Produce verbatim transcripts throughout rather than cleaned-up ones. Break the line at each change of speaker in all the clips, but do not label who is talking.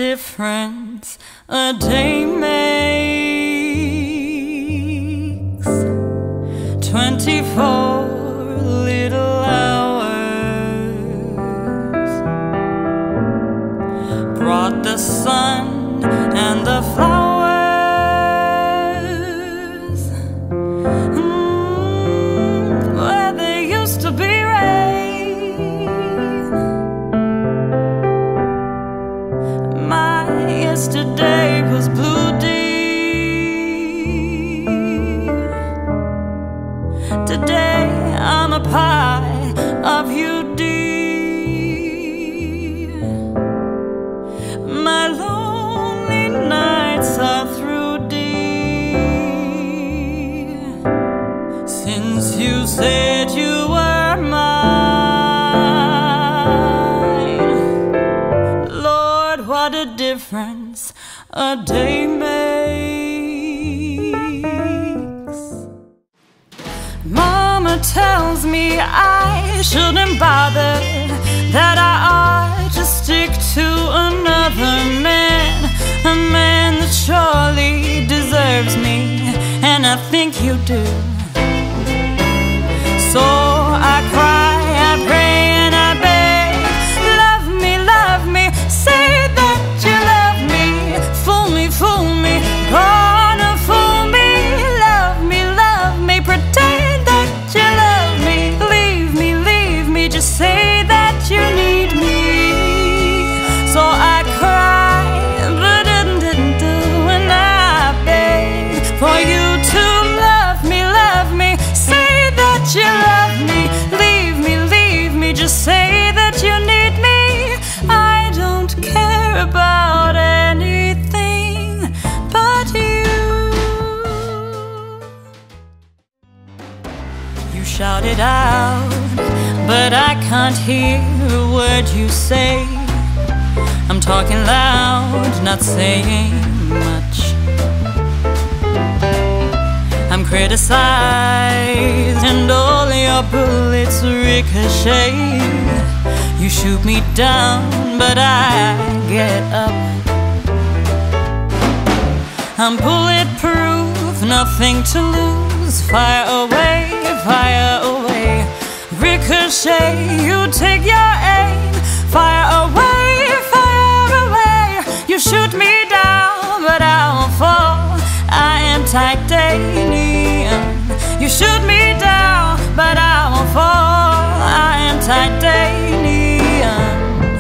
difference a day makes. Twenty-four little hours brought the sun and the flowers, mm, where there used to be rain. My yesterday was blue deep. Today I'm a pie of you, dear. My lonely nights are through, dear, since you said you were mine. Lord, what a difference a day makes. Mama tells me I shouldn't bother, that I ought to stick to another man, a man that surely deserves me, and I think you do. So I cry, I pray, and I beg, love me, love me, say that you love me, fool me, fool me, gonna fool me, love me, love me, pretend that you love me, leave me, leave me, just say that you need me. So I cry, but didn't, didn't do, and I beg for you to love me, love me, say that you love me, leave me, leave me, just say that you need me. I don't care about anything but you. You shout it out, but I can't hear a word you say. I'm talking loud, not saying much. I'm criticized and all your bullets ricochet. You shoot me down, but I get up. I'm bulletproof, nothing to lose. Fire away, fire away. Ricochet, you take your aim. Fire away, fire away. You shoot me down, but I won't fall. I am titanium. You shoot me down, but I won't fall. I am titanium.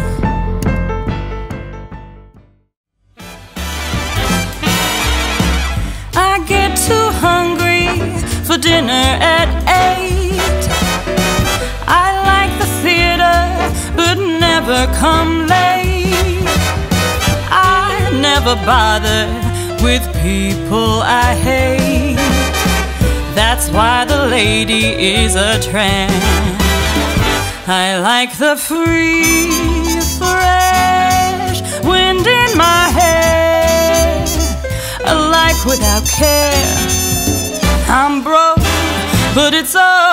I get too hungry for dinner at eight. I like the theater, but never come late. I never bother with people I hate. That's why the lady is a tramp. I like the free, fresh wind in my hair, a life without care. I'm broke, but it's all